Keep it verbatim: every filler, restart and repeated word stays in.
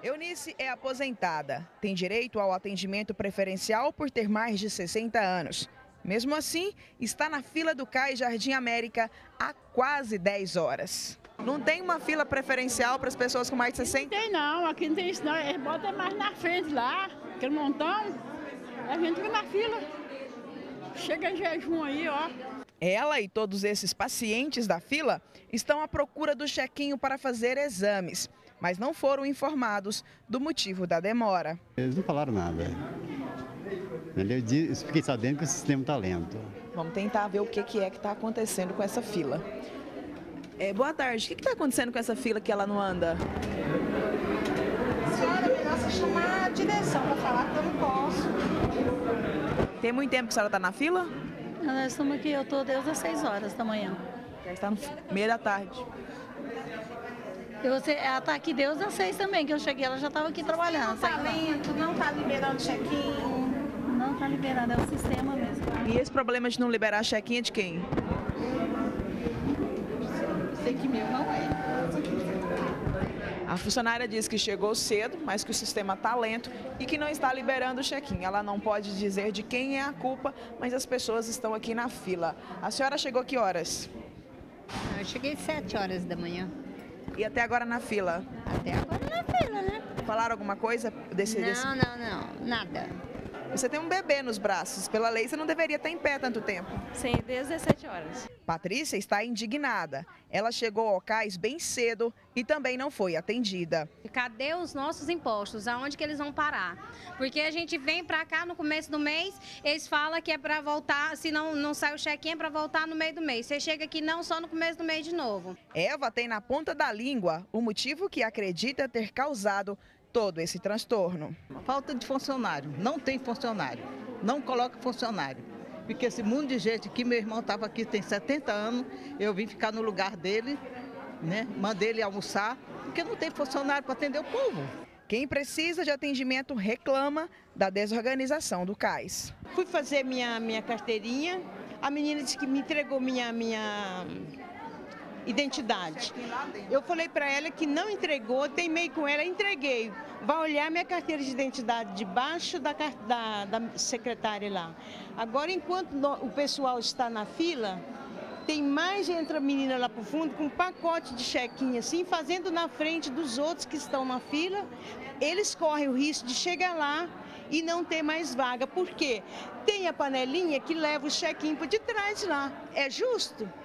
Eunice é aposentada, tem direito ao atendimento preferencial por ter mais de sessenta anos. Mesmo assim, está na fila do Cais Jardim América há quase dez horas. Não tem uma fila preferencial para as pessoas com mais de sessenta? Não tem não, aqui não tem isso não, eles botam mais na frente lá, aquele montão, a gente fica na fila. Chega em jejum aí, ó. Ela e todos esses pacientes da fila estão à procura do chequinho para fazer exames, mas não foram informados do motivo da demora. Eles não falaram nada. Eu fiquei sabendo que o sistema está lento. Vamos tentar ver o que é que está acontecendo com essa fila. É, boa tarde, o que está acontecendo com essa fila que ela não anda? Senhora, é melhor você chamar a direção para falar que eu não posso. Tem muito tempo que a senhora está na fila? Nós estamos aqui, eu estou desde as seis horas da manhã. Já está no meio da tarde. Eu, ela está aqui desde as seis também, que eu cheguei, ela já estava aqui trabalhando. Não está lento, não está liberando check-in. Não está liberando, é o sistema mesmo. E esse problema de não liberar check-in é de quem? Sei que meu não é. A funcionária diz que chegou cedo, mas que o sistema está lento e que não está liberando o check-in. Ela não pode dizer de quem é a culpa, mas as pessoas estão aqui na fila. A senhora chegou que horas? Eu cheguei sete horas da manhã. E até agora na fila? Até agora na fila, né? Falaram alguma coisa desse... Não, desse... não, não, nada. Você tem um bebê nos braços. Pela lei, você não deveria estar em pé tanto tempo. Sim, desde as sete horas. Patrícia está indignada. Ela chegou ao cais bem cedo e também não foi atendida. Cadê os nossos impostos? Aonde que eles vão parar? Porque a gente vem para cá no começo do mês, eles falam que é para voltar, se não, não sai o check-in é para voltar no meio do mês. Você chega aqui não só no começo do mês de novo. Eva tem na ponta da língua o motivo que acredita ter causado todo esse transtorno. Falta de funcionário, não tem funcionário, não coloca funcionário. Porque esse mundo de gente aqui, meu irmão estava aqui, tem setenta anos, eu vim ficar no lugar dele, né? Mandei ele almoçar, porque não tem funcionário para atender o povo. Quem precisa de atendimento reclama da desorganização do cais. Fui fazer minha, minha carteirinha, a menina disse que me entregou minha, minha identidade. Eu falei para ela que não entregou, teimei com ela, entreguei. Vai olhar minha carteira de identidade debaixo da, da, da secretária lá. Agora, enquanto o pessoal está na fila, tem mais outra menina lá para o fundo com um pacote de check-in assim, fazendo na frente dos outros que estão na fila. Eles correm o risco de chegar lá e não ter mais vaga. Por quê? Tem a panelinha que leva o check-in por detrás lá. É justo?